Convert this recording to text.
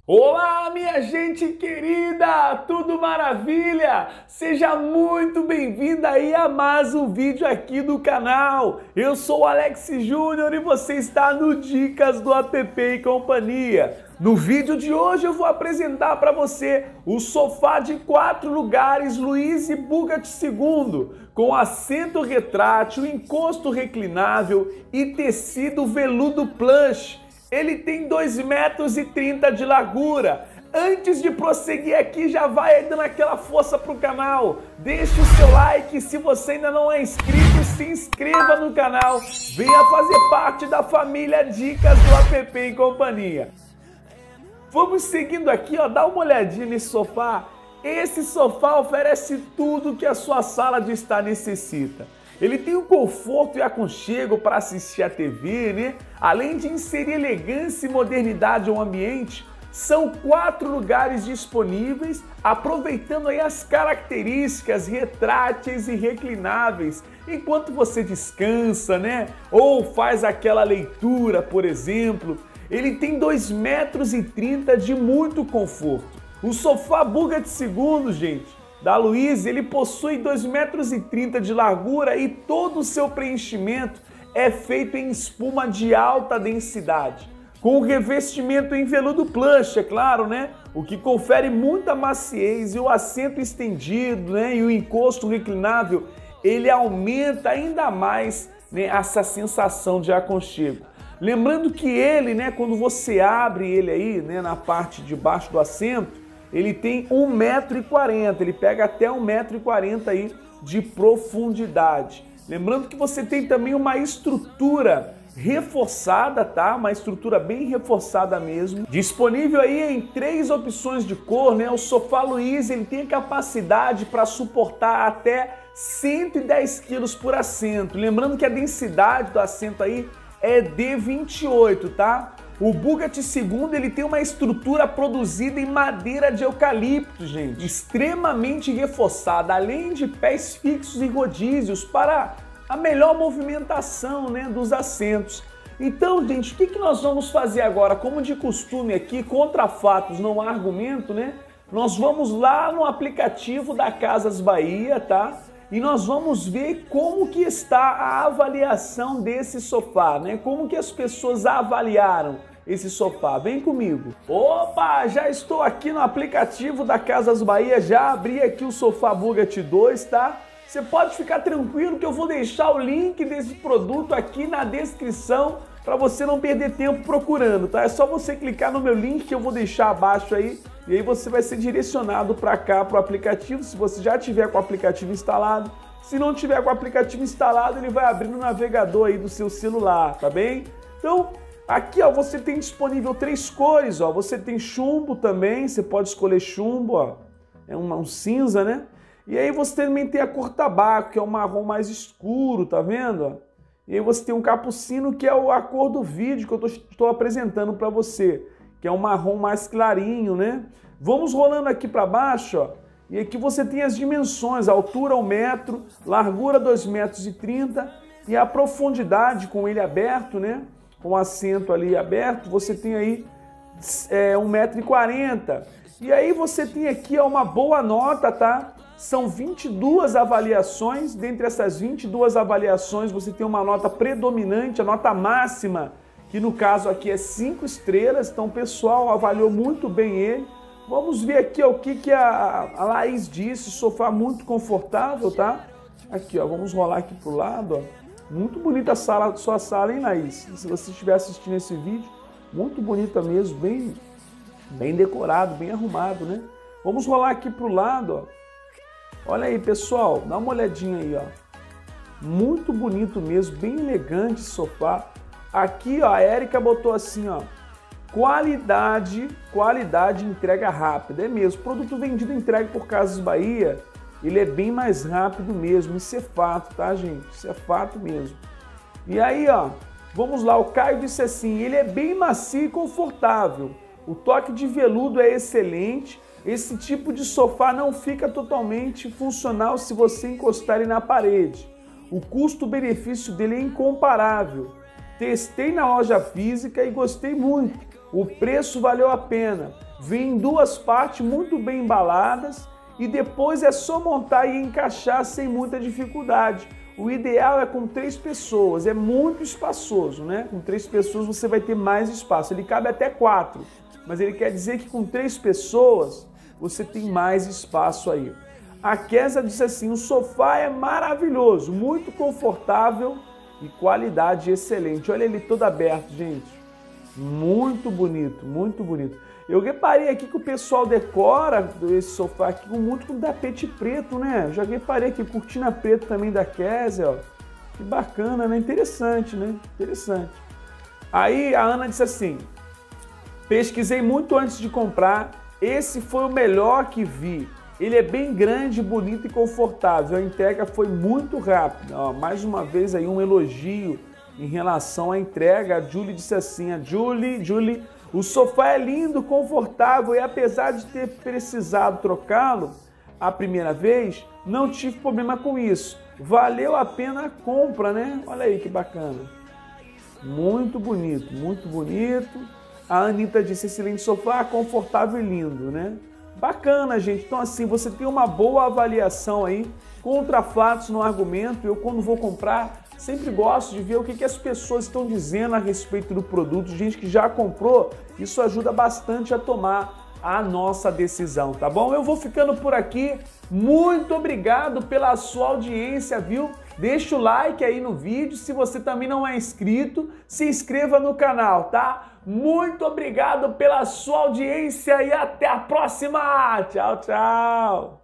Olá, minha gente querida! Tudo maravilha? Seja muito bem-vinda aí a mais um vídeo aqui do canal. Eu sou o Alex Júnior e você está no Dicas do App e Companhia. No vídeo de hoje eu vou apresentar para você o sofá de 4 lugares Louise Bugatti II, com assento retrátil, encosto reclinável e tecido veludo plush. Ele tem 2,30 metros de largura. Antes de prosseguir aqui, já vai aí dando aquela força pro canal. Deixe o seu like, se você ainda não é inscrito, se inscreva no canal. Venha fazer parte da família Dicas do App e Companhia. Vamos seguindo aqui, ó, dá uma olhadinha nesse sofá. Esse sofá oferece tudo que a sua sala de estar necessita. Ele tem o conforto e aconchego para assistir a TV, né? Além de inserir elegância e modernidade ao ambiente, são 4 lugares disponíveis, aproveitando aí as características retráteis e reclináveis, enquanto você descansa, né? Ou faz aquela leitura, por exemplo. Ele tem 2,30 metros de muito conforto. O sofá Bugatti II, gente, da Louise, ele possui 2,30 metros de largura e todo o seu preenchimento é feito em espuma de alta densidade, com o revestimento em veludo plush, é claro, né? O que confere muita maciez, e o assento estendido, né? E o encosto reclinável, ele aumenta ainda mais, né, essa sensação de aconchego. Lembrando que ele, né, quando você abre ele aí, né, na parte de baixo do assento, ele tem 1,40 m, ele pega até 1,40 m aí de profundidade. Lembrando que você tem também uma estrutura reforçada, tá? Uma estrutura bem reforçada mesmo. Disponível aí em 3 opções de cor, né? O sofá Louise, ele tem capacidade para suportar até 110 kg por assento. Lembrando que a densidade do assento aí é de 28, tá? O Bugatti II, ele tem uma estrutura produzida em madeira de eucalipto, gente, extremamente reforçada, além de pés fixos e rodízios para a melhor movimentação, né, dos assentos. Então, gente, o que nós vamos fazer agora? Como de costume aqui, contra fatos não há argumento, né? Nós vamos lá no aplicativo da Casas Bahia, tá? E nós vamos ver como que está a avaliação desse sofá, né? Como que as pessoas avaliaram esse sofá. Vem comigo. Opa, já estou aqui no aplicativo da Casas Bahia, já abri aqui o sofá Bugatti 2, tá? Você pode ficar tranquilo que eu vou deixar o link desse produto aqui na descrição para você não perder tempo procurando, tá? É só você clicar no meu link que eu vou deixar abaixo aí e aí você vai ser direcionado para cá, para o aplicativo, se você já tiver com o aplicativo instalado. Se não tiver com o aplicativo instalado, ele vai abrir no navegador aí do seu celular, tá bem? Então, aqui, ó, você tem disponível 3 cores, ó. Você tem chumbo também, você pode escolher chumbo, ó. É um cinza, né? E aí você também tem a cor tabaco, que é um marrom mais escuro, tá vendo? Ó? E aí você tem um capucino, que é a cor do vídeo que eu estou apresentando para você, que é um marrom mais clarinho, né? Vamos rolando aqui para baixo, ó. E aqui você tem as dimensões, a altura 1 metro, largura 2,30 metros e a profundidade com ele aberto, né? Com o assento ali aberto, você tem aí 1,40 m. E aí você tem aqui uma boa nota, tá? São 22 avaliações. Dentre essas 22 avaliações, você tem uma nota predominante, a nota máxima, que no caso aqui é 5 estrelas. Então o pessoal avaliou muito bem ele. Vamos ver aqui ó, o que a Laís disse. Sofá muito confortável, tá? Aqui, ó, vamos rolar aqui pro lado, ó. Muito bonita a sua sala, hein, Laís? Se você estiver assistindo esse vídeo, muito bonita mesmo, bem decorado, bem arrumado, né? Vamos rolar aqui pro lado, ó. Olha aí, pessoal, dá uma olhadinha aí, ó. Muito bonito mesmo, bem elegante esse sofá. Aqui, ó, a Érica botou assim, ó. Qualidade, entrega rápida. É mesmo, produto vendido entregue por Casas Bahia, ele é bem mais rápido mesmo, isso é fato, tá, gente? Isso é fato mesmo. E aí, ó, vamos lá, o Caio disse assim, ele é bem macio e confortável. O toque de veludo é excelente. Esse tipo de sofá não fica totalmente funcional se você encostar ele na parede. O custo-benefício dele é incomparável. Testei na loja física e gostei muito. O preço valeu a pena. Vem em duas partes muito bem embaladas e depois é só montar e encaixar sem muita dificuldade. O ideal é com 3 pessoas, é muito espaçoso, né? Com 3 pessoas você vai ter mais espaço, ele cabe até 4, mas ele quer dizer que com 3 pessoas você tem mais espaço aí. A Kézia disse assim, o sofá é maravilhoso, muito confortável e qualidade excelente. Olha ele todo aberto, gente. Muito bonito, muito bonito. Eu reparei aqui que o pessoal decora esse sofá aqui muito com tapete preto, né? Já reparei aqui, cortina preta também da Kézia, ó. Que bacana, né? Interessante, né? Interessante. Aí a Ana disse assim, pesquisei muito antes de comprar, esse foi o melhor que vi. Ele é bem grande, bonito e confortável. A entrega foi muito rápida. Ó, mais uma vez aí um elogio em relação à entrega. A Julie disse assim, Julie, o sofá é lindo, confortável e apesar de ter precisado trocá-lo a primeira vez, não tive problema com isso. Valeu a pena a compra, né? Olha aí que bacana. Muito bonito, muito bonito. A Anitta disse, excelente sofá, confortável e lindo, né? Bacana, gente. Então, assim, você tem uma boa avaliação aí, contra fatos no argumento. Eu, quando vou comprar, sempre gosto de ver o que as pessoas estão dizendo a respeito do produto. Gente que já comprou, isso ajuda bastante a tomar a nossa decisão, tá bom? Eu vou ficando por aqui. Muito obrigado pela sua audiência, viu? Deixa o like aí no vídeo. Se você também não é inscrito, se inscreva no canal, tá? Muito obrigado pela sua audiência e até a próxima. Tchau, tchau.